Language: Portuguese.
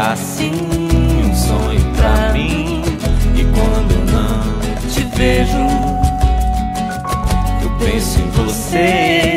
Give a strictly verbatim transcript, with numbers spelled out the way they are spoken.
assim um sonho pra mim. E quando eu não te vejo, eu penso em você.